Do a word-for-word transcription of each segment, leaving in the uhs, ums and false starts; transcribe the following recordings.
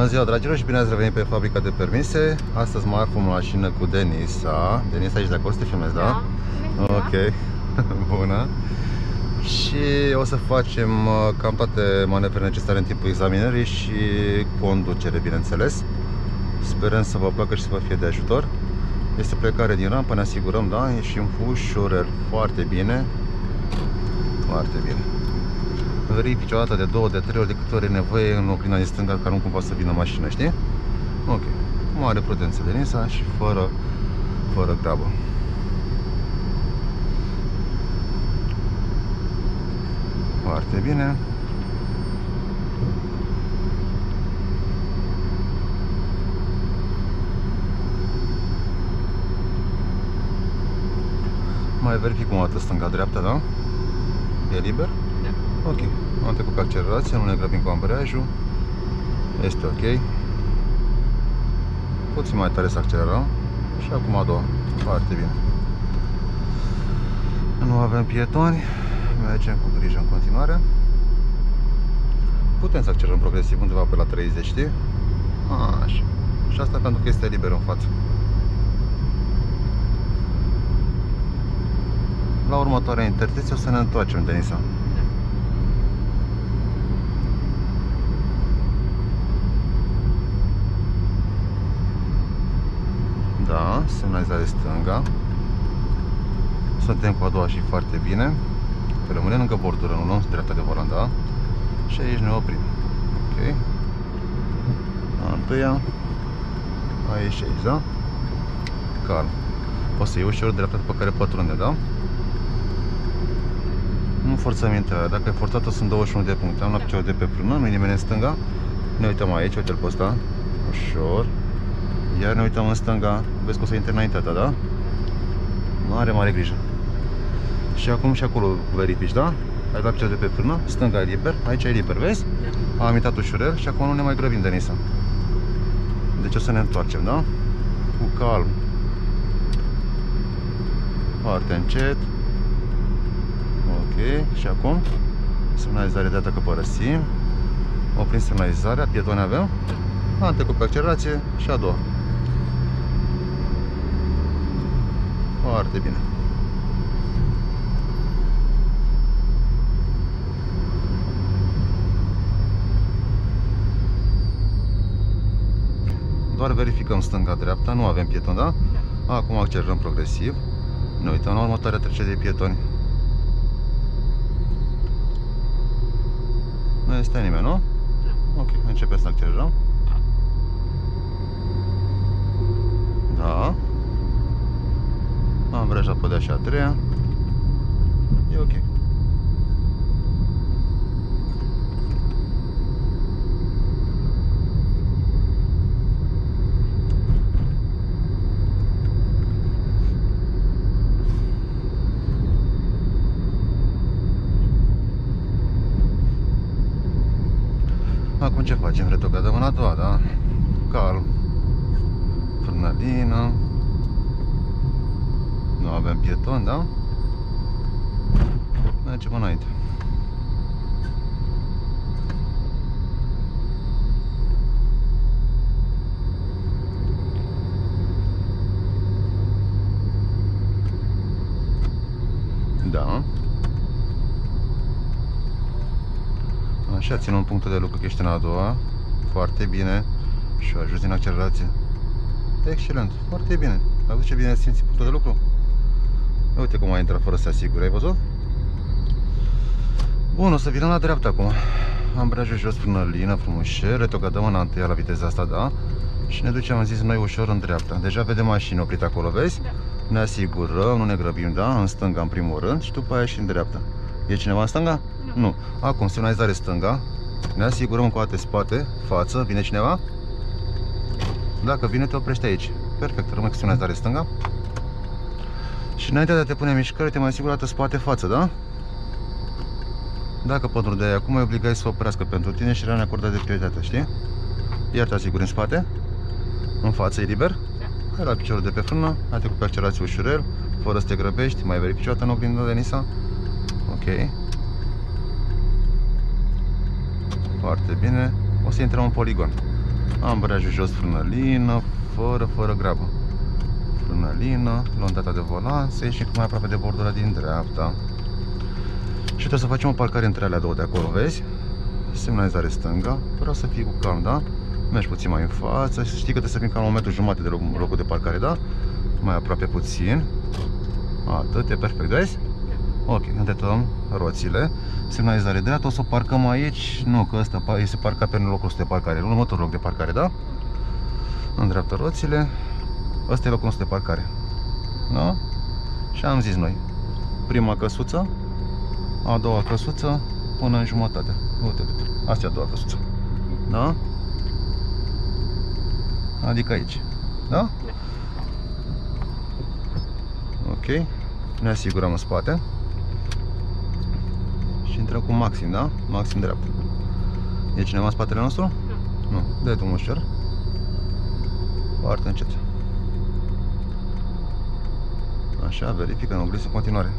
Bună ziua, dragilor, și bine ați revenit pe Fabrica de Permise. Astăzi mă aflu în mașină cu Denisa. Denisa, ești de acolo să te filmezi, da? Da. Ok. Bună. Și o să facem cam toate manevrele necesare în timpul examinării și conducere, bineînțeles. Sperăm să vă placă și să vă fie de ajutor. Este plecare din rampă, ne asigurăm, da? Ieșim ușurel, foarte bine. Foarte bine. Verifici o dată, de două, de trei ori, de câte ori e nevoie în oglindă din stânga, ca nu cumva să vină mașină, știi? Ok. Mare prudență, Denisa, și fără, fără grabă. Foarte bine. Mai verific cum arată stânga-dreapta, da? E liber? Da. Ok. Am trecut pe accelerație, nu ne grăbim cu ambreiajul. Este ok. Puțin mai tare să accelerăm. Și acum a doua. Foarte bine. Nu avem pietoni. Mergem cu grijă în continuare. Putem să accelerăm progresiv undeva pe la treizeci, știi? Așa. Și asta pentru că este liber în față. La următoarea intersecție o să ne întoarcem, Denisa. Da, semnalizare stânga. Suntem cu a doua și foarte bine. Rămânem lângă bordură, nu luăm dreapta de volan, da? Și aici ne oprim. Ok. A întâia. Aici și aici, da? Calm. O să iei ușor dreapta pe care pătrunde, da? Nu forțăm intrarea. Dacă e forțată sunt douăzeci și unu de puncte. Am la piciorul de pe frână, nu-i nimeni în stânga. Ne uităm aici, uite-l pe ăsta. Ușor. Iar ne uităm în stânga. Vezi că o să intre înaintea ta, da? Mare, mare grijă. Și acum și acolo verifici, da? Ai la piciorul de pe frână, stânga e liber, aici e liber, vezi? Da. Am intrat ușurel și acum nu ne mai grăbim, Denisa. Deci o să ne întoarcem, da? Cu calm. Foarte încet. Ok, și acum semnalizare de dată că părăsim. Oprim semnalizarea, pietoni avem. Am trecut pe accelerație și a doua. Foarte bine. Doar verificăm stânga-dreapta, nu avem pietoni, da? Da. Acum accelerăm progresiv. Ne uităm la următoarea trecere de pietoni. Nu este nimeni, nu? Da. Ok, începem să accelerăm. Da. Am vrejat pe de-a și a treia. E ok. Acum ce facem? Retrogradăm în a doua, da? Calm. Frânălină. Nu avem pieton, da? Mergem înainte. Da. Așa, ținem punctul de lucru că ești în a doua. Foarte bine. Și ajuns din accelerație. Excelent, foarte bine. Ai văzut ce bine simți punctul de lucru? Uite cum a intrat fără să se asigure, ai văzut? Bun, o să vină la dreapta acum. Ambreiajul jos, frânălină, frumușel. Retrogradăm în întâia la viteza asta, da? Și ne ducem, am zis noi, ușor în dreapta. Deja vedem mașini oprite acolo, vezi? Da. Ne asigurăm, nu ne grăbim, da? În stânga în primul rând și după aia și în dreapta. E cineva în stânga? Nu. Nu. Acum, semnalizare stânga. Ne asigurăm cu alte spate, față. Vine cineva? Dacă vine, te oprești aici. Perfect, rămâi cu semnalizare stânga. Și înainte de a te pune în mișcare, te mai asiguri dată spate, față, da? Dacă pătrunde de aia acum, e obligat să oprească pentru tine și rămâne acordat de prioritate, știi? Iar te asiguri în spate. În față, e liber? Da. Hai la piciorul de pe frână, ai trecut pe accelerație ușurel, fără să te grăbești, mai verifici o dată în oglindă, Denisa. Ok. Foarte bine. O să intrăm în poligon. Ambreiajul jos, frână lină, fără, fără grabă. Frână lină, luăm data de volan, să ieșim cât mai aproape de bordura din dreapta. Și trebuie să facem o parcare între alea două de acolo, vezi? Semnalizare stânga, vreau să fii cu calm, da? Mergi puțin mai în față și să știi că trebuie să fim cam un metru jumate de locul de parcare, da? Mai aproape puțin. Atât, e perfect, vezi? Ok, îndreptăm roțile. Semnalizare dreaptă, o să o parcăm aici. Nu, că ăsta este parcat pe locul nostru de parcare. Următorul loc de parcare, da? Îndreaptă roțile. Ăsta e locul nostru de parcare. Da? Și am zis noi, prima căsuță, a doua căsuță, până în jumătate. Uite, uite. Asta e a doua căsuță. Da? Adică aici. Da? Ok. Ne asigurăm în spate. Și intrăm cu maxim, da? Maxim dreapta. E cineva în spatele nostru? Nu. Nu. Dă-i drumul ușor. Foarte încet. Așa, verifică în oglindă în continuare.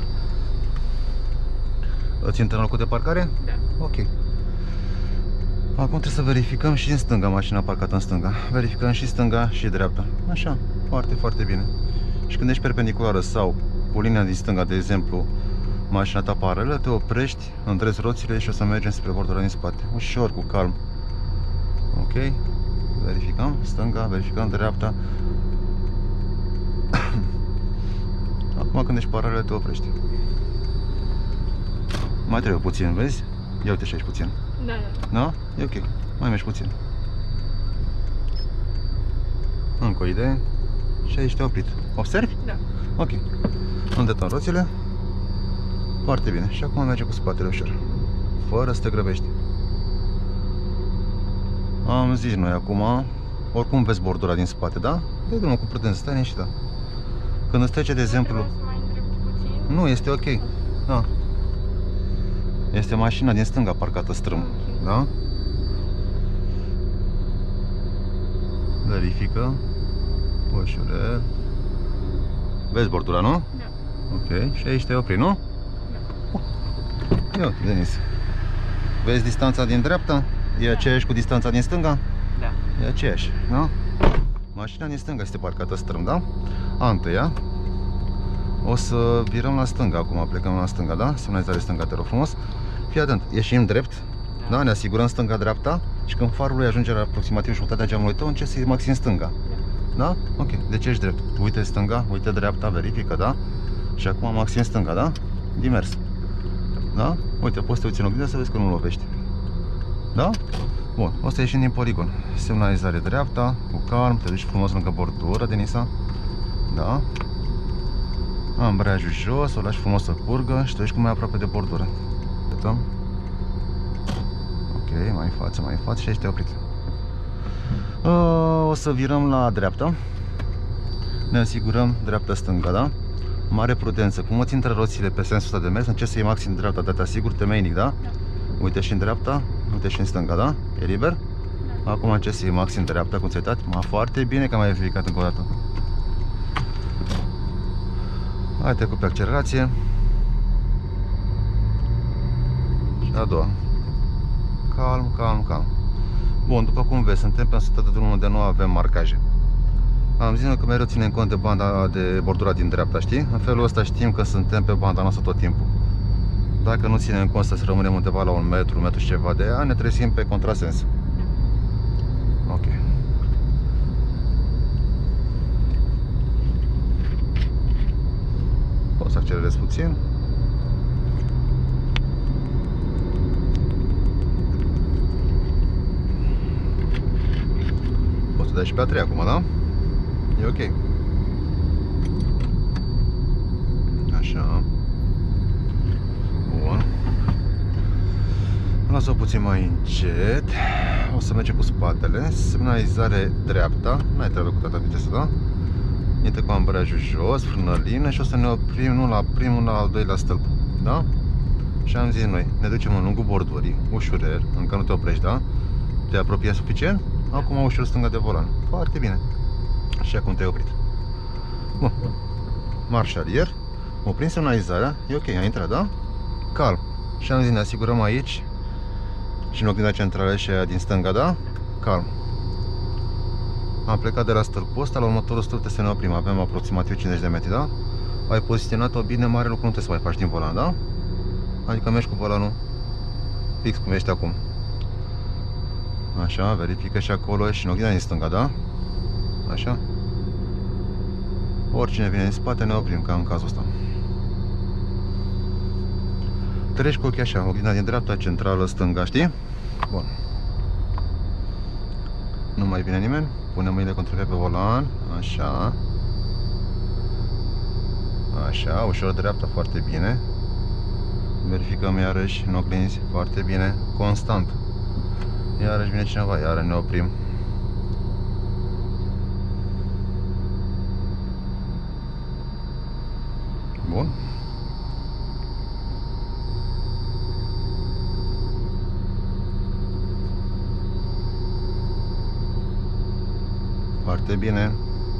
Îți intră în locul de parcare? Da. Ok. Acum trebuie să verificăm și în stânga, mașina parcată în stânga. Verificăm și stânga și dreapta. Așa, foarte, foarte bine. Și când ești perpendiculară sau cu linia din stânga, de exemplu, mașina ta paralelă, te oprești, îndrezi roțile și o să mergem spre bordura din spate. Ușor, cu calm. Ok. Verificăm stânga, verificăm dreapta. Acum când ești paralel, te oprești. Mai trebuie puțin, vezi? Ia uite și aici puțin. Da, da. Da? E ok. Mai mergi puțin. Încă o idee. Și aici te-ai oprit. Observi? Da. Ok. Îndreptăm roțile. Foarte bine. Și acum merge cu spatele ușor. Fără să te grăbești. Am zis noi acum. Oricum vezi bordura din spate, da? Dă drumul cu prudență, stai liniștită. Când îți trece, de exemplu... Nu, este ok. Da. Este mașina din stânga parcată strâm. Da? Verifică. Ușurel. Vezi bordura, nu? Da. Ok. Și aici te-ai oprit, nu? Da. Ia uite, Denis. Vezi distanța din dreapta? E Da. aceeași cu distanța din stânga? Da. E aceeași, da? Mașina din stânga este parcată strâm, da? A întâia. O să virăm la stânga acum, plecăm la stânga, da? Semnalizare stânga, te rog frumos. Fii atent, ieșim drept, da? Da? Ne asigurăm stânga-dreapta și când farul lui ajunge la aproximativ jumătatea geamului tău, încerci să iei maxim stânga. Da? Da? Ok, deci ești drept. Uite stânga, uite dreapta, verifică, da? Și acum maxim stânga, da? Din mers. Da? Uite, poți să te uiți în oglindă să vezi că nu lovești. Da? Bun, o să ieșim din poligon. Semnalizare dreapta, cu calm, te duci frumos lângă bordură, Denisa. Da? Ambreiajul jos, o lași frumos să curgă și te duci cum mai aproape de bordură. Uităm. Ok, mai în față, mai în față și aici te-ai oprit. O să virăm la dreapta. Ne asigurăm dreapta-stânga, da? Mare prudență. Cum îți intră roțile pe sensul ăsta de mers, încerci să iei maxim dreapta, dar te asigur temeinic, da? Da. Uite și în dreapta, uite și în stânga, da? E liber? Da. Acum încerci să iei maxim dreapta, cum ți-ai dat? Ma, foarte bine că am mai verificat încă o dată. Hai, trecut pe accelerație. Și a doua. Calm, calm, calm. Bun, după cum vezi, suntem pe sută de drum unde nu avem marcaje. Am zis că mereu ținem cont de banda de bordura din dreapta, știi? În felul ăsta știm că suntem pe banda noastră tot timpul. Dacă nu ținem cont să rămânem undeva la un metru, un metru și ceva de ea, ne trezim pe contrasens. Ok. Poți să accelerezi puțin. Poți să dai și pe a treia acum, da? E ok. Așa. Bun. Lasă-o puțin mai încet. O să mergem cu spatele. Semnalizare dreapta. N-ai treabă cu tata vitesă, da? Intră cu ambreiajul jos, frână lină și o să ne oprim nu la primul, la al doilea stâlp. Da? Și am zis noi, ne ducem în lungul bordurii, ușurel, încă nu te oprești, da? Te apropii suficient? Acum ușor stânga de volan. Foarte bine. Și acum te-ai oprit. Bun. Marșalier. Oprim semnalizarea. E ok, a intrat, da? Calm. Și am zis, ne asigurăm aici și în oglinda centrală și aia din stânga, da? Calm. Am plecat de la stâlpul ăsta, la următorul stâlp trebuie să ne oprim. Avem aproximativ cincizeci de metri, da? Ai poziționat-o bine, mare lucru nu trebuie să mai faci din volan, da? Adică mergi cu volanul fix cum ești acum. Așa, verifică și acolo și în oglinda din stânga, da? Așa. Oricine vine în spate ne oprim, ca în cazul ăsta. Treci cu ochii așa, oglinda din dreapta, centrală, stânga, știi? Bun. Nu mai vine nimeni. Pune mâinile contrare pe volan. Așa. Așa, ușor dreapta, foarte bine. Verificăm iarăși în oglinzi, foarte bine, constant. Iarăși vine cineva, iarăși ne oprim. Bun. Foarte bine.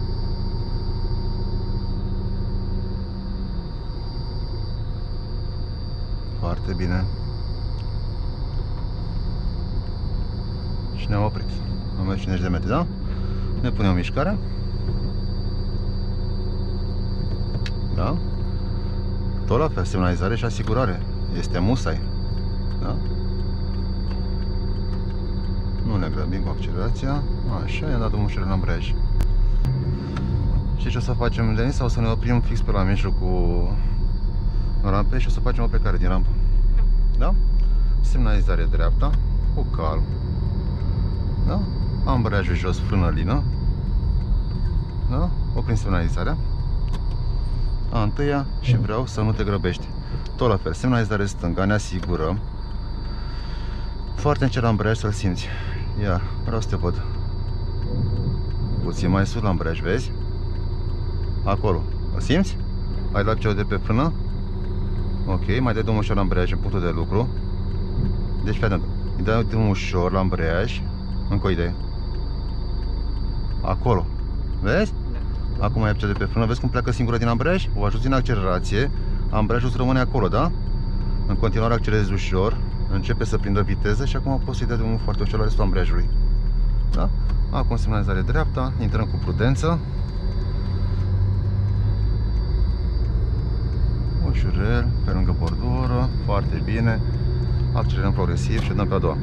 Foarte bine. Și ne-am oprit. Am mers cincizeci de metri, da? Ne punem mișcarea. Da? Tot la fel, semnalizare și asigurare. Este musai. Da? Nu ne grăbim cu accelerația. Așa, i-am dat un ușor în ambreiaj. Și ce o să facem, Denis? Sau să ne oprim fix pe la mijlocul rampe și o să facem o plecare din rampă. Da? Semnalizare dreapta, cu calm. Da? Ambreiajul jos, frână lină. Da? Oprim semnalizarea. A întâia și vreau să nu te grăbești. Tot la fel, semnalizare stânga, ne asigurăm. Foarte încet la ambreiaj să-l simți. Ia, vreau să te văd. Puțin mai sus la ambreiaj, vezi? Acolo, îl simți? Ai luat piciorul de pe frână? Ok, mai dai drumul ușor la ambreiaj în punctul de lucru. Deci fii atent. Îi dai drumul ușor la ambreiaj. Încă o idee. Acolo. Vezi? Da. Acum ai piciorul de pe frână. Vezi cum pleacă singură din ambreiaj? O ajuți în accelerație. Ambreiajul rămâne acolo, da? În continuare accelerezi ușor. Începe să prindă viteză și acum poți să-i dai drumul foarte ușor la restul ambreiajului. Da? Acum semnalizare dreapta. Intrăm cu prudență. Ușurel, pe lângă bordură, foarte bine. Accelerăm progresiv și dăm pe a doua.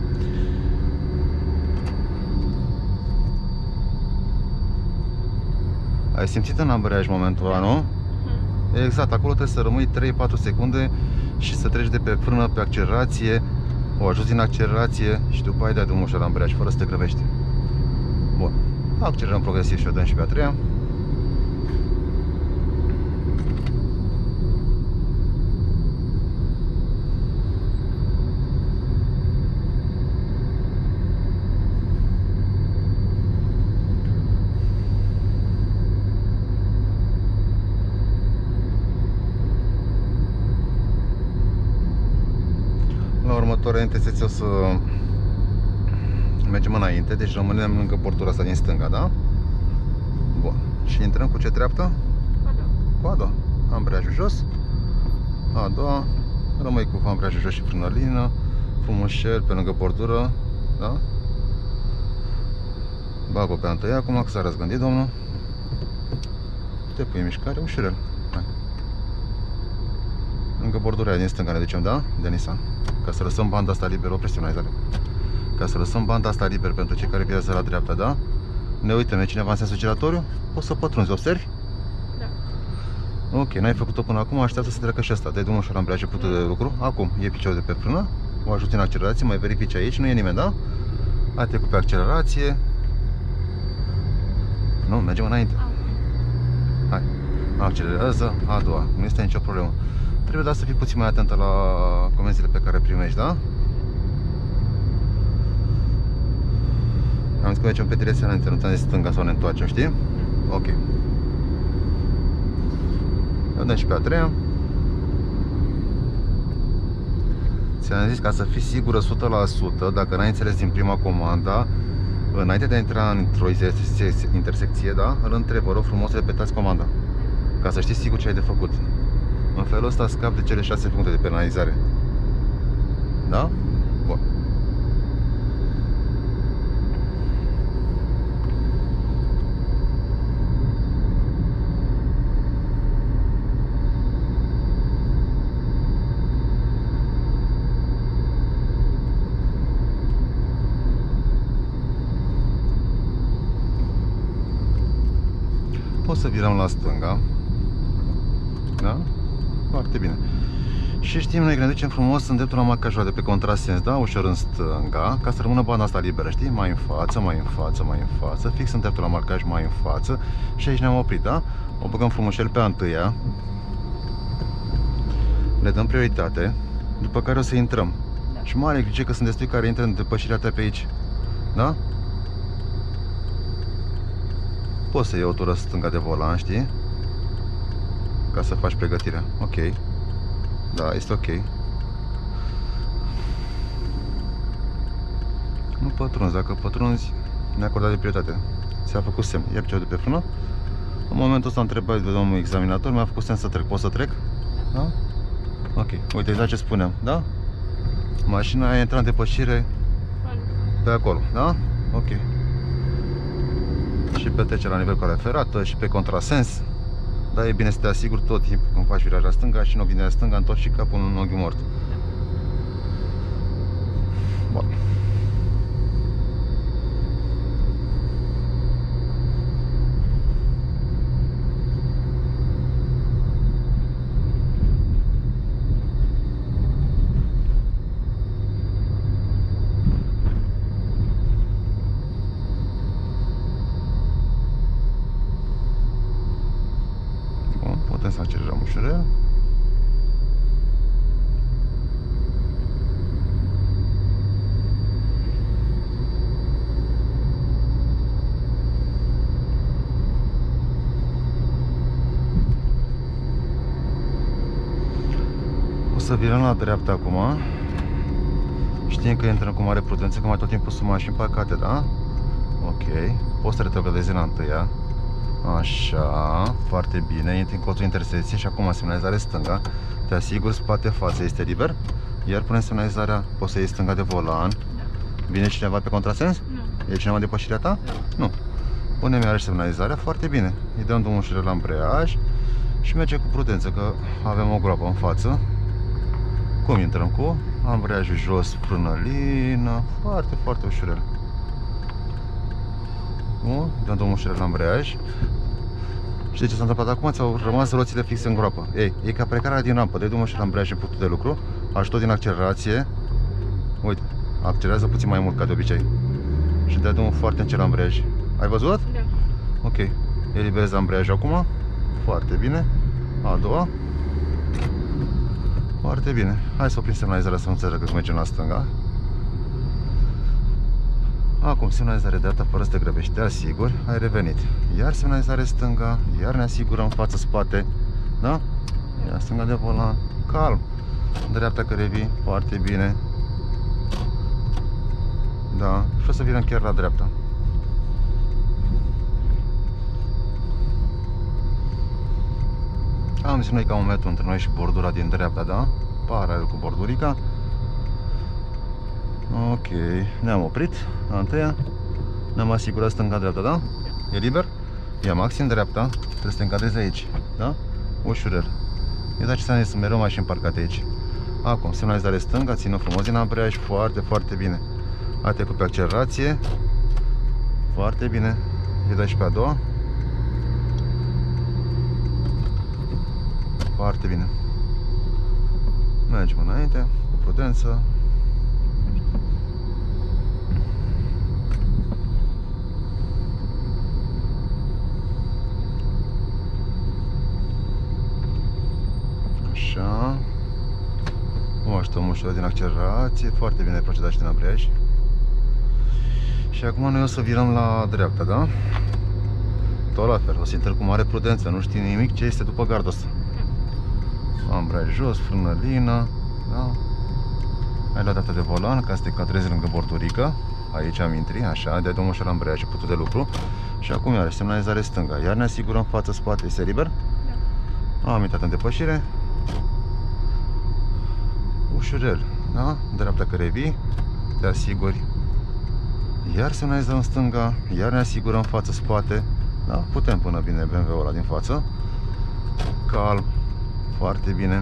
Ai simțit în ambreiaj momentul ăla, nu? Exact, acolo trebuie să rămâi trei patru secunde și să treci de pe frână pe accelerație, o ajuți în accelerație și după aia dai drumul ușor la ambreiaj, fără să te grăbești. Bun. Accelerăm progresiv și o dăm și pe a treia. Următoarea intersecție o să mergem înainte, deci rămânem lângă portura asta din stânga, da? Bun. Și intrăm cu ce treaptă? Cu a doua. Cu a doua. Ambreiajul jos. A doua. Rămâi cu ambreiajul jos și frână lină. Frumușel pe lângă bordură, da? Bag-o pe întâia, acum că s-a răzgândit, domnul. Te pui în mișcare, ușurel. Hai. Lângă bordura aia din stânga ne ducem, da? De Nissan. Ca să lăsăm banda asta liberă, o semnalizare. Ca să lăsăm banda asta liberă pentru cei care viață la dreapta, da? Ne uităm, e cineva în sensul giratoriu? Poți să pătrunzi, observi? Da. Ok, n-ai făcut-o până acum, așteaptă să treacă și asta. Dai drumul ușor la ambreiaj, punctul de lucru. Acum, e piciorul de pe frână. O ajuți în accelerație, mai verifici aici, nu e nimeni, da? Ai trecut pe accelerație. Nu, mergem înainte. Hai, accelerează, a doua, nu este nicio problemă. Trebuie doar să fii puțin mai atentă la comenzile pe care primești, da? Am zis că mergem pe direcția înainte, nu ți-am zis stânga sau ne întoarcem, știi? Ok. Eu dăm și pe a treia. Ți-am zis ca să fii sigură o sută la sută, dacă n-ai înțeles din prima comanda, înainte de a intra într-o intersecție, da? Îl întreb, vă rog frumos, repetați comanda, ca să știi sigur ce ai de făcut. În felul ăsta scap de cele șase puncte de penalizare. Da? Bun. O să virăm la stânga. Da? Foarte bine. Și știm noi că ne ducem frumos în dreptul la marcajul de pe contrasens, da? Ușor în stânga, ca să rămână banda asta liberă, știi? Mai în față, mai în față, mai în față, fix în dreptul la marcaj, mai în față. Și aici ne-am oprit, da? O băgăm frumușel pe a întâia. Le dăm prioritate, după care o să intrăm. Da. Și mare grijă că sunt destui care intră în depășirea ta pe aici. Da? Poți să iei o tură stânga de volan, știi? Ca să faci pregătirea. Ok. Da, este ok. Nu pătrunzi, dacă pătrunzi, ne-a acordat de prioritate. Ți-a făcut semn. Ia piciorul de pe frână. În momentul ăsta am întrebat de domnul examinator, mi-a făcut semn să trec. Pot să trec? Da? Ok. Uite, exact ce spuneam, da? Mașina a intrat în depășire pe acolo, da? Ok. Și pe trecerea la nivel cu calea ferată și pe contrasens. Dar e bine să te asiguri tot timpul când faci viraj la stânga și în oglinda stânga întorci și capul în unghiul mort. Bun. Să accelerăm ușurel. O să virăm la dreapta acum. Știm că intrăm cu mare prudență, că mai tot timpul sunt mașini parcate, da? Ok. Poți să retrogradezi la întâia. Așa, foarte bine, intri în colțul intersecției și acum semnalizare stânga. Te asigur, spate, față este liber. Iar punem semnalizarea, poți să iei stânga de volan. Da. Vine cineva pe contrasens? Nu. E cineva depășirea ta? Da. Nu. Punem iarăși semnalizarea, foarte bine. Îi dăm drumul ușurel la ambreiaj și merge cu prudență, că avem o groapă în față. Cum intrăm cu? Ambreiajul jos, frână lină, foarte, foarte ușurel. Nu? Dăm drumul ușurel la ambreiaj. Știi ce s-a întâmplat acum? Ți-au rămas roțile fixe în groapă. Ei, e ca plecarea din rampă. Dai drumul și la ambreiaj în punctul de lucru. Ajutor din accelerație. Uite, accelerează puțin mai mult ca de obicei. Și dai drumul foarte încet la ambreiaj. Ai văzut? Da. Ok. Eliberezi ambreiajul acum. Foarte bine. A doua. Foarte bine. Hai să oprim semnalizarea să nu înțelegă că mergem la stânga. Acum semnalizare dreapta fără să te grăbești, te asiguri, ai revenit. Iar semnalizare stânga, iar ne asigurăm față-spate. Da? Iar stânga de volan, calm. Dreapta care vii, foarte bine. Da, și o să vină chiar la dreapta. Am zis noi ca un metru între noi și bordura din dreapta, da? Paralel cu bordurica. Ok, ne-am oprit la întâia. Ne-am asigurat stânga-dreapta, da? E liber? Ia maxim dreapta. Trebuie să te încadrezi aici, da? Ușurel. Exact ce ți-am zis, sunt mereu mașini parcate aici. Acum, semnalizare stânga, ține-o frumos din ambreiaj, foarte, foarte bine. Ai trecut pe accelerație. Foarte bine. Îi dai și pe a doua. Foarte bine. Mergem înainte, cu prudență. Așa. O așteptăm ușor din accelerație. Foarte bine procedat și din ambreiaj. Și acum noi o să virăm la dreapta, da? Tot la fel, o să intrăm cu mare prudență. Nu știi nimic ce este după gardul ăsta. Ambreiaj jos, frână lină, da? Ai luat data de volan ca să te cadrezi lângă bordurică. Aici am intri, așa, dai drumul și la ambreiaj și putul de lucru. Și acum iarăși semnalizare stânga. Iar ne asigurăm față-spate, este liber? Da. Am intrat în depășire. Ușurel, da? Dreapta care vii, te asiguri. Iar semnalizăm stânga, iar ne asigurăm față-spate. Da? Putem până bine B M W-ul ăla din față. Calm, foarte bine.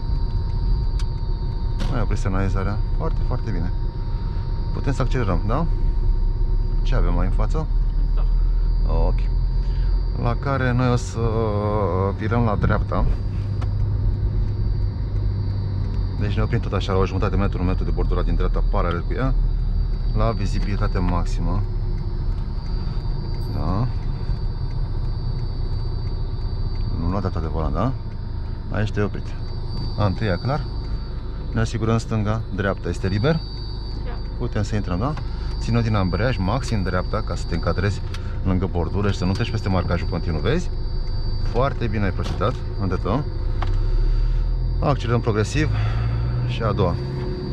Mai opri semnalizarea, foarte, foarte bine. Putem să accelerăm, da? Ce avem mai în față? Stop. Ok. la care noi o să virăm la dreapta. Deci ne oprim tot așa la o jumătate de metru, un metru de bordura din dreapta paralel cu ea, la vizibilitate maximă. Da. Nu lua data de volan, da? Aici te-ai oprit. A, întâia, clar. Ne asigurăm stânga, dreapta este liber. Da. Putem să intrăm, da? Ține-o din ambreiaj, maxim dreapta, ca să te încadrezi lângă bordură și să nu treci peste marcajul continuu, vezi? Foarte bine ai procedat, îndetăm. Accelerăm progresiv și a doua.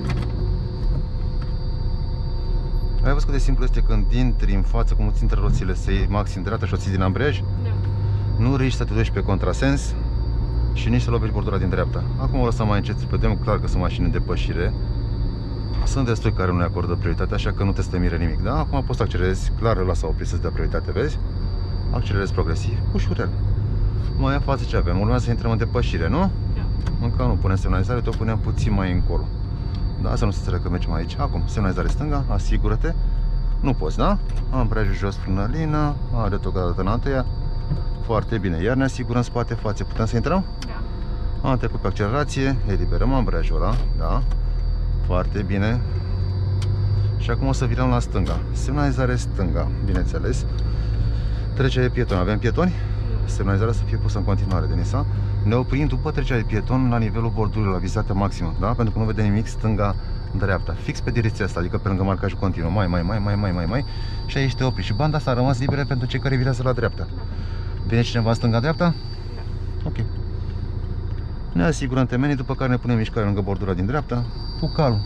Ai văzut cât de simplu este când intri în față, cum îți intră roțile, să iei maxim dreapta și o ții din ambreiaj? Da. Nu riști să te duci pe contrasens și nici să lovești bordura din dreapta. Acum o lăsăm mai încet, vedem clar că sunt mașini în depășire. Sunt destui care nu le acordă prioritate, așa că nu te stă mire nimic, da? Acum poți să accelerezi, clar îl lasă oprit să-ți dea prioritate, vezi? Accelerezi progresiv, ușurel. Mai în față ce avem? Urmează să intrăm în depășire, nu? Da. Încă nu punem semnalizare, te-o punem puțin mai încolo. Da, să nu se înțelegă că mergem aici. Acum, semnalizare stânga, asigură-te. Nu poți, da? Ambreiajul jos, frână lină, are tocată în întâia. Foarte bine, iar ne asigurăm spate, față. Putem să intrăm? Da. Am trecut pe accelerație, eliberăm ambreiajul ăla, da? Foarte bine. Și acum o să virăm la stânga. Semnalizare stânga, bineînțeles. Trecere de pietoni, avem pietoni? Semnalizarea să fie pusă în continuare, Denisa. Ne oprim după trecerea de pieton la nivelul bordurilor, la vizibilitate maximă, da? Pentru că nu vede nimic stânga, dreapta, fix pe direcția asta, adică pe lângă marcajul continuu, mai, mai, mai, mai, mai, mai, mai. Și aici te opri. Și banda asta a rămas liberă pentru cei care virează la dreapta. Vine cineva în stânga-dreapta? Da. Ok. Ne asigurăm temenii, după care ne punem mișcare lângă bordura din dreapta, cu calm.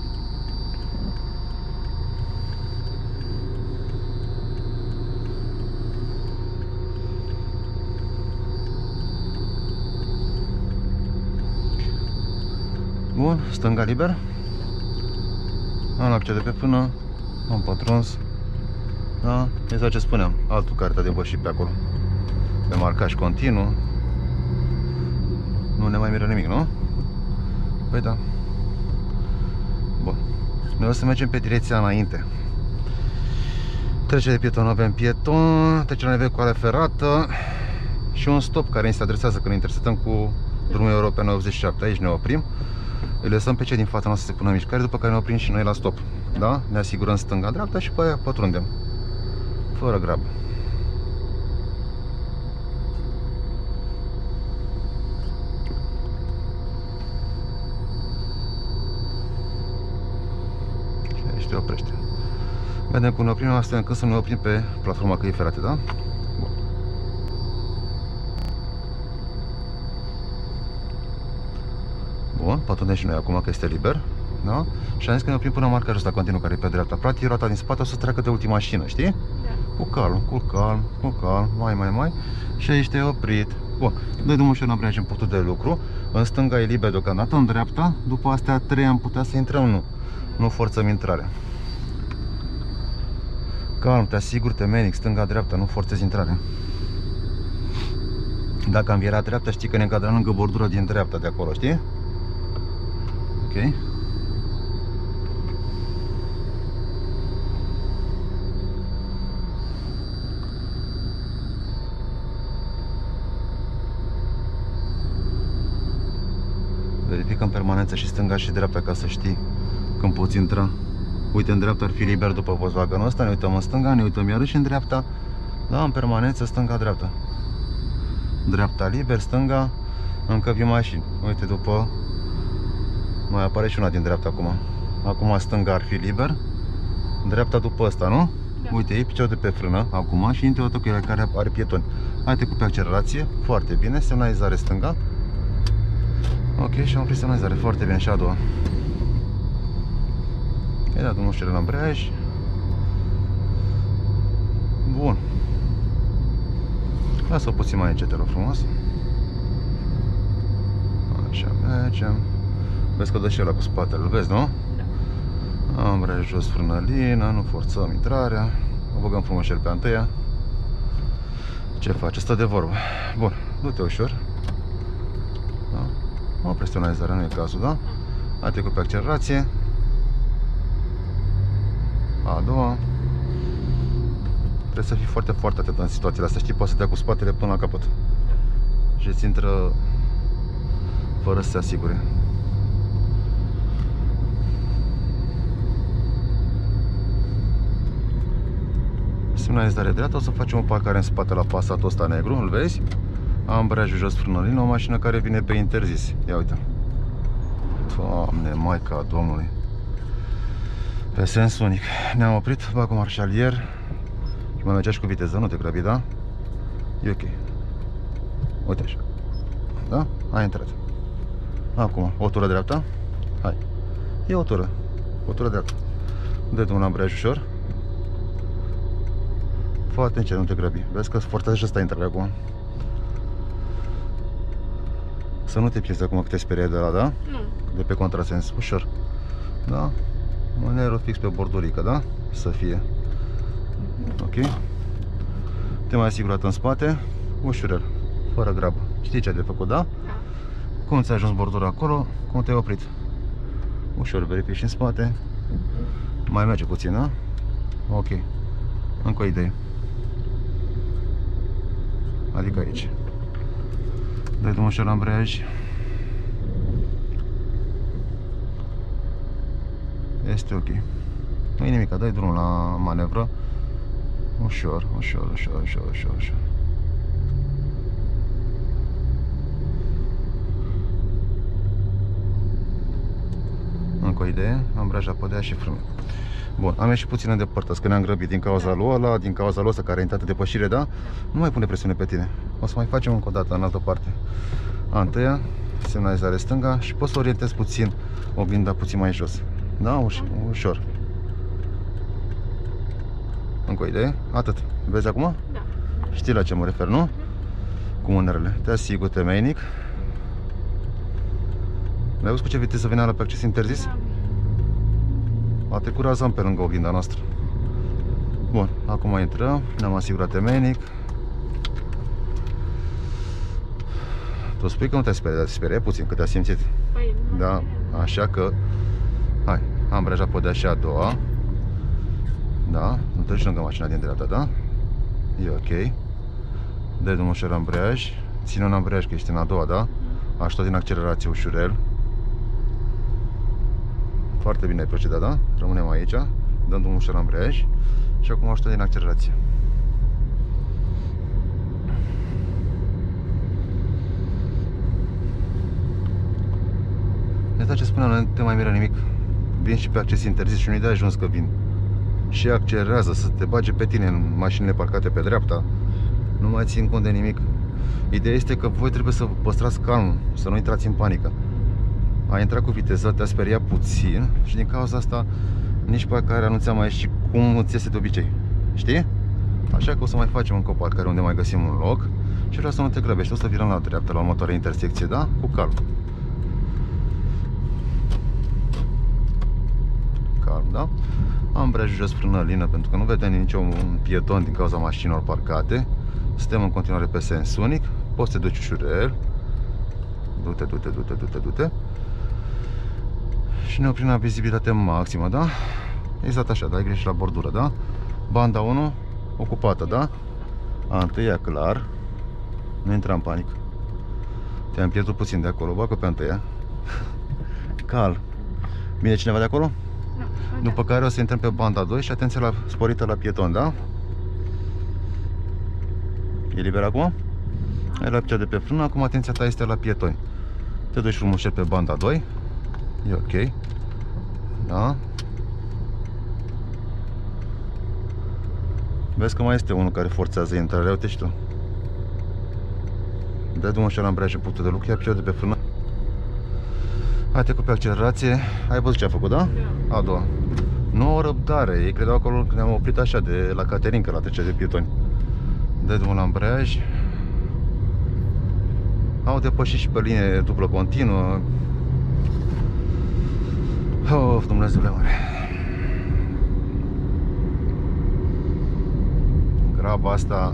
Bun, stânga liber. Am la de pe până, am pătruns. Da, exact ce spuneam, altul care te-a depășit pe acolo, pe marcaj continuu. Nu ne mai miră nimic, nu? Păi da. Bun. Noi o să mergem pe direcția înainte. Trecere de pieton, avem pieton, trecere la nivel cu calea ferată și un stop care ni se adresează când intersectăm cu drumul european optzeci și șapte. Aici ne oprim. Îi lăsăm pe cei din fața noastră să se pună în mișcare, după care ne oprim și noi la stop. Da? Ne asigurăm stânga-dreapta și pe aia pătrundem. Fără grabă. Și aici te oprește. Vedem cum ne oprim, asta încât să ne oprim pe platforma căii ferate, da? Bun. Bun, pătrundem și noi acum că este liber, da? Și am zis că ne oprim până în marcajul ăsta continuu care e pe dreapta. Practic roata din spate o să treacă de ultima mașină, știi? Da. Cu calm, cu calm, cu calm, mai, mai, mai. Și aici te-ai oprit. Bun, dă drumul și eu în ambreiaj în punctul de lucru. În stânga e liber deocamdată, în dreapta. După astea trei am putea să intrăm, nu. Nu forțăm intrarea. Calm, te asigur, temenic, stânga-dreapta, nu forțezi intrarea. Dacă am virat dreapta, știi că ne încadrăm lângă bordura din dreapta de acolo, știi? Ok. Verifică în permanență și stânga și dreapta ca să știi când poți intra. Uite, în dreapta ar fi liber după Volkswagenul ăsta, ne uităm în stânga, ne uităm iarăși în dreapta. Da, în permanență, stânga-dreapta. Dreapta liber, stânga, încă vii mașini. Uite, după mai apare și una din dreapta acum. Acum stânga ar fi liber, dreapta după ăsta, nu? Da. Uite, iei piciorul de pe frână acum și intră o dată care are pietoni. Hai, trecut pe accelerație, foarte bine, semnalizare stânga. Ok, și am oprit semnalizare, foarte bine, și a doua. Ai dat drumul și la ambreiaj. Bun. Lasă-o puțin mai încet, te rog frumos. Așa, mergem. Vezi că dă și ăla cu spatele, îl vezi, nu? Da. Ambreiaj jos, frână lină, nu forțăm intrarea. O băgăm frumos și pe întâia. Ce face? Stă de vorbă. Bun, du-te ușor. Da. O presionalizare, nu e cazul, da? Hai, trecut pe accelerație. A doua. Trebuie să fii foarte, foarte atent în situațiile astea, știi, poate să te ia cu spatele până la capăt și îți intră fără să se asigure. Semnalizare dreaptă, o să facem o parcare în spate la Passatul ăsta negru, îl vezi? Ambreiajul jos, frână lină, o mașină care vine pe interzis. Ia uite. Doamne, Maica Domnului. Pe sens unic. Ne-am oprit, bag cu marșalier și mai mergea și cu viteză, nu te grăbi, da? E ok. Uite așa. Da? Ai intrat. Acum, o tură dreapta. Hai. E o tură. O tură dreapta. Dă-te un ambreiaj ușor. Fă atenție, nu te grăbi. Vezi că forțează și ăsta intrarea acum. Să nu te pierzi acum că te speriai de la, da? Nu. De pe contrasens, ușor. Da? Manerul fix pe bordurică, da? Să fie. Ok. Te mai asigurat în spate. Ușurel. Fără grabă. Știi ce ai de făcut, da? Da. Cum ți-a ajuns bordura acolo? Cum te-ai oprit? Ușor, verifici și în spate. Mai merge puțin, da? Ok. Încă o idee. Adică aici. Dai drumul ușor la ambreiaj. Este ok. Nu e nimic, dai drumul la manevră. Ușor, ușor, ușor, ușor, ușor, ușor. Încă o idee, ambreiaj pe dea și frâne. Bun, am ieșit puțin în depărtă, că ne-am grăbit din cauza lui ăla, din cauza lui ăsta care a intrat în depășire, da? Nu mai pune presiune pe tine. O să mai facem încă o dată în altă parte. A întâia, semnalizare stânga și poți să orientezi puțin oglinda puțin mai jos. Da? Uș ușor. Încă o idee? Atât. Vezi acum? Da. Știi la ce mă refer, nu? Cu mânerele. Te asigur temeinic. Le-ai văzut cu ce viteză venea la pe acces interzis? Da. A trecut razam pe lângă oglinda noastră. Bun, acum intrăm, ne-am asigurat temeinic. Tu spui că nu te-ai speriat, te speriai puțin, că te-a simțit. Păi, da, așa că hai, ambreiaj pe dea și a doua. Da, nu treci lângă mașina din dreapta, da? E ok. Dai drumul ușor ambreiaj. Ține un ambreiaj că ești în a doua, da? Ajută din accelerație ușurel. Foarte bine ai procedat, da? Rămânem aici, dăm drumul ușor ambreiaj și acum ajută din accelerație. Asta ce spuneam, nu te mai miră nimic. Vin și pe acces interzis și nu-i de ajuns că vin. Și accelerează, să te bage pe tine în mașinile parcate pe dreapta. Nu mai țin cont de nimic. Ideea este că voi trebuie să păstrați calm, să nu intrați în panică. A intrat cu viteză, te-a speriat puțin și din cauza asta nici pe care nu ți-am mai ieșit cum îți iese de obicei. Știi? Așa că o să mai facem încă o parcare unde mai găsim un loc și vreau să nu te grăbești. O să virăm la dreapta, la următoarea intersecție, da? Cu calm. Calm, da? Ambreiaj jos, frână lină, pentru că nu vedem niciun pieton din cauza mașinilor parcate. Suntem în continuare pe sens unic. Poți să te duci ușurel. Du-te, du-te, du-te, du-te, du-te. Și ne oprim la vizibilitate maximă, da? Exact așa, dai greș la bordură, da? Banda unu ocupată, da? A întâia clar. Nu intra în panic. Te-am pierdut puțin de acolo, bagă pe întâia. Calm. Vine cineva de acolo? Nu. După care o să intrăm pe banda doi și atenție la sporită la pieton, da? E liber acum? Ai la picea de pe frână, acum atenția ta este la pietoni. Te duci frumușel pe banda doi. E ok. Da? Vezi că mai este unul care forțează intrarea, uite și tu. Dai drumul și la ambreiaj în punctul de lucru, ia piciorul de pe frână. Hai, trecut pe accelerație. Ai văzut ce a făcut, da? Da. A doua. Nu o răbdare, ei credeau acolo că ne-am oprit așa de la Caterinca la trecerea de pietoni. Dai drumul la ambreiaj. Au depășit și pe linie dublă continuă. Of, Dumnezeule mare. Graba asta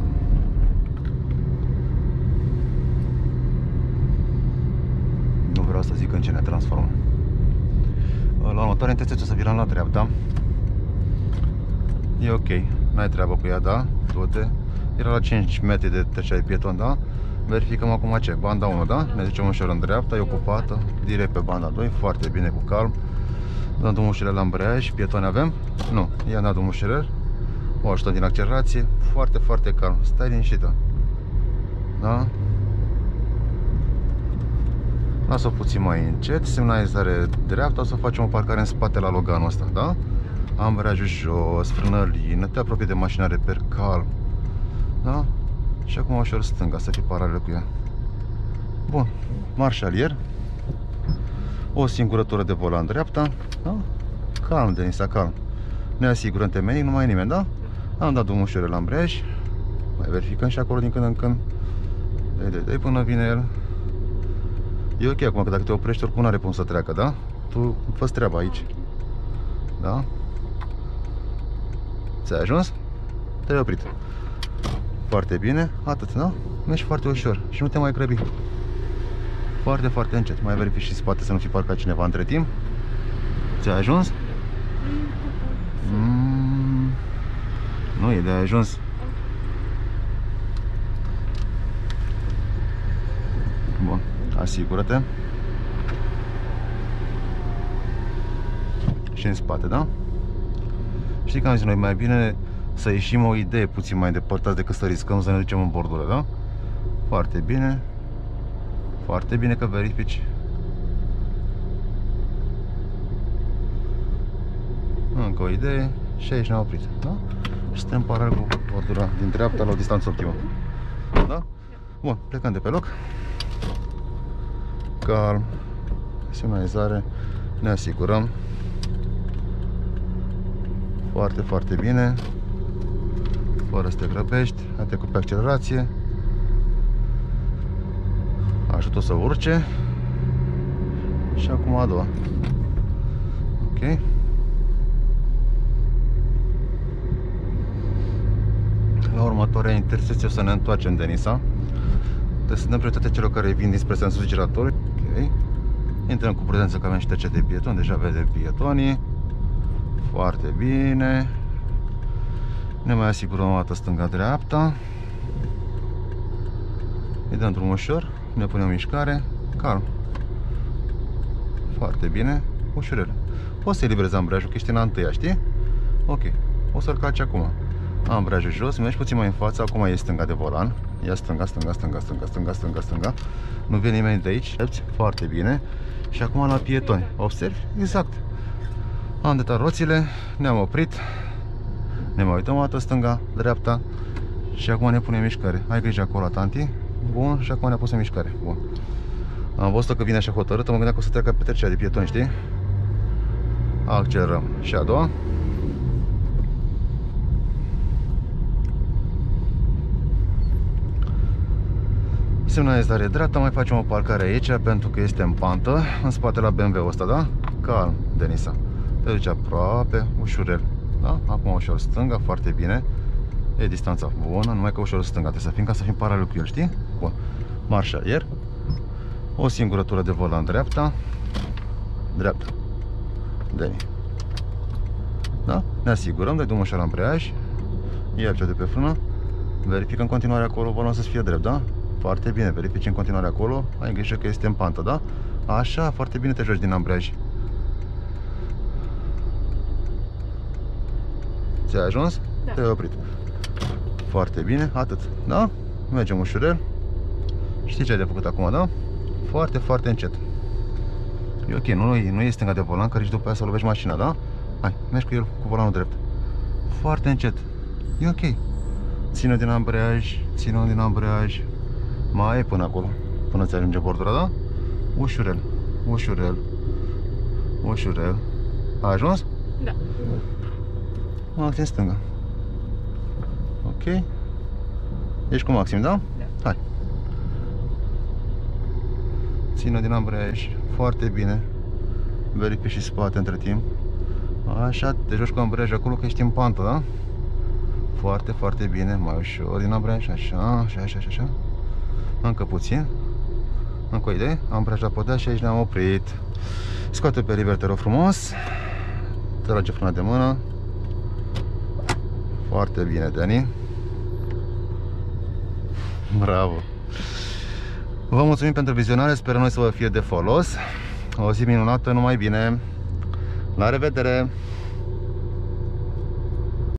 nu vreau să zic în ce ne transformă. La următoarea intersecție o să virăm la dreapta. E ok, n-ai treabă cu ea, da? sute. Era la cinci metri de trecerea de pieton, da? Verificăm acum ce? Banda unu, da? Ne ducem ușor în dreapta, e ocupată. Direct pe banda doi, foarte bine, cu calm. Dăm drumul ușurel la ambreiaj. Pietoni avem? Nu, i-am dat drumul ușurel. O ajutăm din accelerație. Foarte, foarte calm. Stai liniștită. Da? Lasă-o puțin mai încet. Semnalizare dreapta. O să facem o parcare în spate la Loganul ăsta, da? Ambreiajul jos, frână lină. Te apropii de mașina, reper calm. Da? Și acum ușor stânga, să fii paralel cu ea. Bun, marșalier. O singurătură de volan dreapta, da? Calm, Denisa, calm. Ne asigurăm temenic, nu mai e nimeni, da? Am dat drumul ușor la ambreiaj. Mai verificăm și acolo din când în când. Dai, dai, dai până vine el. E ok acum, că dacă te oprești, oricum nu are cum să treacă, da? Tu fă-ți treaba aici. Da? Ți-ai ajuns? Te-ai oprit. Foarte bine, atât, da? Mergi foarte ușor și nu te mai grăbi. Foarte, foarte încet. Mai verifici și spate să nu fi parcat cineva între timp. Ți-a ajuns? Mm, nu e de ajuns. Bun, asigură-te. Și în spate, da? Știi că am zis noi, mai bine să ieșim o idee puțin mai depărtați decât să riscăm să ne ducem în bordură, da? Foarte bine. Foarte bine că verifici. Încă o idee și aici ne-am oprit, da? Și suntem paralel cu bordura din dreapta la o distanță optimă. Da? Bun, plecăm de pe loc. Calm. Semnalizare. Ne asigurăm. Foarte, foarte bine. Fără să te grăbești. Ai trecut pe accelerație. Ajută-o să urce. Și acum a doua. Ok. La următoarea intersecție o să ne întoarcem, Denisa. Trebuie să dăm prioritate celor care vin dinspre sensul giratoriu. Ok. Intrăm cu prudență că avem și trecere de pietoni. Deja vede pietonii. Foarte bine. Ne mai asigurăm o dată stânga-dreapta. Îi dăm drumul ușor. Ne punem în mișcare. Calm. Foarte bine. Ușurel. Poți să eliberezi ambreiajul, că ești în a întâia, știi? Ok. O să-l calci acum. Ambreiajul jos. Mergi puțin mai în față. Acum e stânga de volan. Ia stânga, stânga, stânga, stânga, stânga, stânga, stânga. Nu vine nimeni de aici. Foarte bine. Și acum la pietoni. Observi? Exact. Am detat roțile. Ne-am oprit. Ne mai uităm o dată stânga, dreapta. Și acum ne punem în mișcare. Ai grijă acolo, tanti. Bun, și acum ne-a pus în mișcare. Bun. Am văzut că vine așa hotărâtă, mă gândeam că o să treacă pe trecerea de pietoni, știi? Accelerăm. Și a doua. Semnalizare dreapta, mai facem o parcare aici pentru că este în pantă, în spate la B M W-ul ăsta, da? Calm, Denisa. Te duci aproape, ușurel. Da? Acum ușor stânga, foarte bine. E distanța bună, numai că ușor stânga trebuie să fim ca să fim paralel cu el, știi? Bun. Marșalier. O singurătură de volan dreapta. Dreapta. Deni. Da? Ne asigurăm, dai drumul ușor la ambreiaj. Ia cea de pe frână. Verifică în continuare acolo, volanul să fie drept, da? Foarte bine, verifici în continuare acolo. Ai grijă că este în pantă, da? Așa, foarte bine te joci din ambreiaj. Ți-ai ajuns? Da. Te-ai oprit. Foarte bine, atât, da? Mergem ușurel. Știi ce ai de făcut acum, da? Foarte, foarte încet. E ok, nu, nu e stânga de volan, că rici după aia să lovești mașina, da? Hai, mergi cu el, cu volanul drept. Foarte încet. E ok. Ține din ambreiaj, ține din ambreiaj. Mai e până acolo, până ți ajunge bordura, da? Ușurel, ușurel, ușurel. A ajuns? Da. Maxim stânga. Ok. Ești cu maxim, da? Da. Hai. Ține din ambreiaj. Foarte bine. Verifici și spate între timp. Așa, te joci cu ambreiaj acolo că ești în pantă, da? Foarte, foarte bine. Mai ușor din ambreiaj. Așa, așa, așa, așa. Încă puțin. Încă o idee. Ambreiaj la podea și aici ne-am oprit. Scoate pe liber, te rog frumos. Trage frâna de mână. Foarte bine, Dani. Bravo! Vă mulțumim pentru vizionare, sperăm noi să vă fie de folos. O zi minunată, numai bine! La revedere!